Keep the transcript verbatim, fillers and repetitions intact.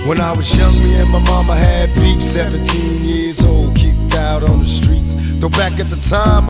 When I was young, me and my mama had beef, seventeen years old, kicked out on the streets. Though back at the time